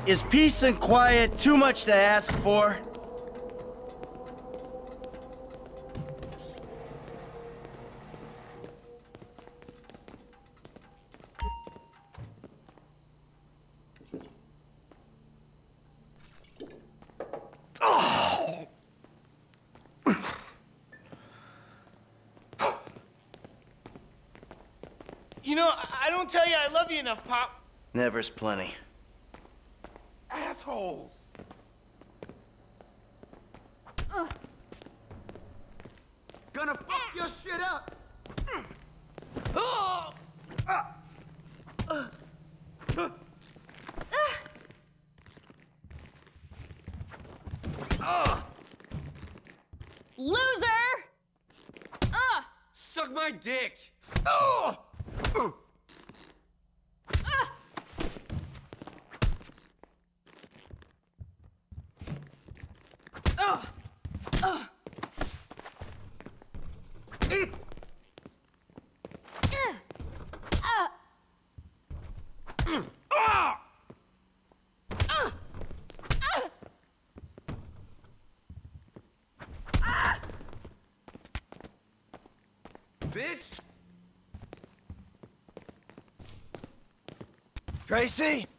Is peace and quiet too much to ask for? You know, I don't tell you I love you enough, Pop. Never's plenty. Assholes! Gonna fuck your shit up! Loser! Suck my dick! Bitch! Tracey?